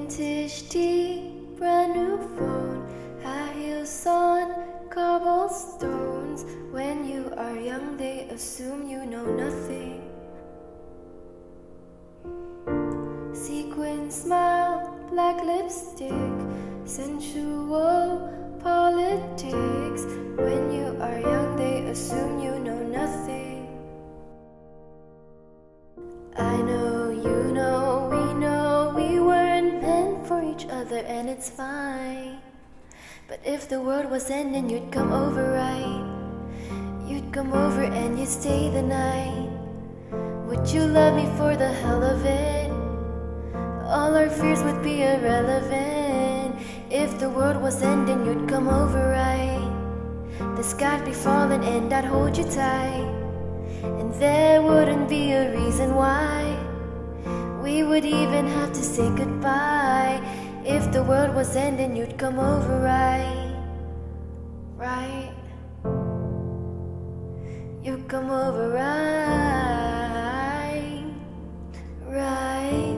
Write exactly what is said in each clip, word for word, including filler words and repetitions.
Vintage tea, brand new phone, high heels on cobblestones. When you are young, they assume you know nothing. Sequin smile, black lipstick, sensual politics. When you are young, they assume you know nothing. I know, you know, we know we weren't meant for each other, and it's fine. But if the world was ending, you'd come over, right? You'd come over and you'd stay the night. Would you love me for the hell of it? All our fears would be irrelevant. If the world was ending, you'd come over, right? The sky'd be falling and I'd hold you tight, and there wouldn't be a reason why we would even have to say goodbye. If the world was ending, you'd come over, right? Right? You'd come over, right? Right?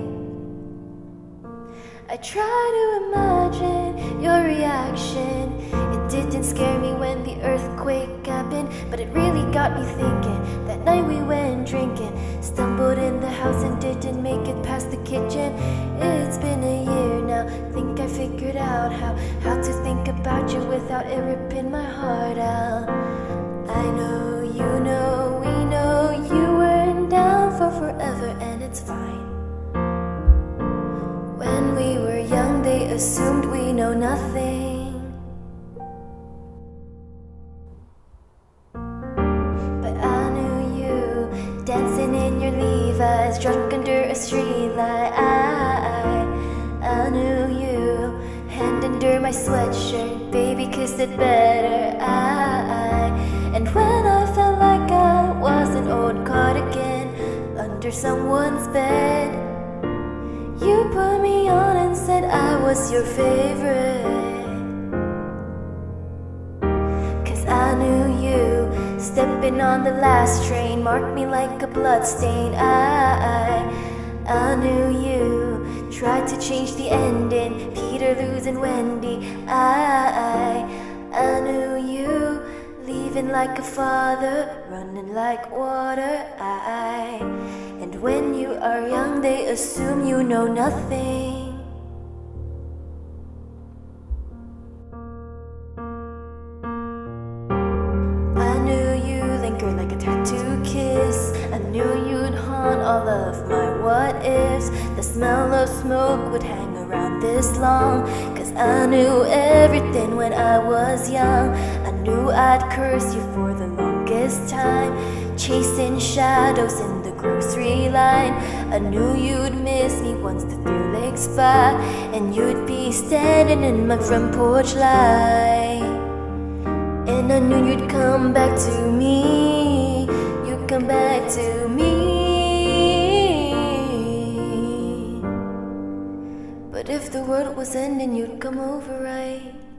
I try to imagine your reaction. It didn't scare me when the earthquake happened, but it really got me thinking. That night we went drinking, stumbled in the house and didn't make it past the kitchen. It's been a year now, think I figured out how How to think about you without it ripping my heart out. I know, you know, we know you weren't down for forever, and it's fine. When we were young, they assumed we know nothing. But I knew you, dancing in your Levi's, drunk under a streetlight. I, I knew you, hand under my sweatshirt, baby kissed it better. I, and when I felt like I was an old cardigan under someone's bed, you put me on and said I was your favorite. Cause I knew you, stepping on the last train, marked me like a bloodstain. I, I knew you, tried to change the ending, Peter losing Wendy. I, I knew you, leaving like a father, running like water. I, and when you are young, they assume you know nothing. I knew you linger like a tattoo kiss. I knew you'd haunt all of my what ifs. The smell of smoke would hang around this long, cause I knew everything when I was young. I knew I'd curse you for the longest time, chasing shadows in the grocery line. I knew you'd miss me once the thrill expired, and you'd be standing in my front porch light. And I knew you'd come back to me, you'd come back to me. But if the world was ending, you'd come over, right?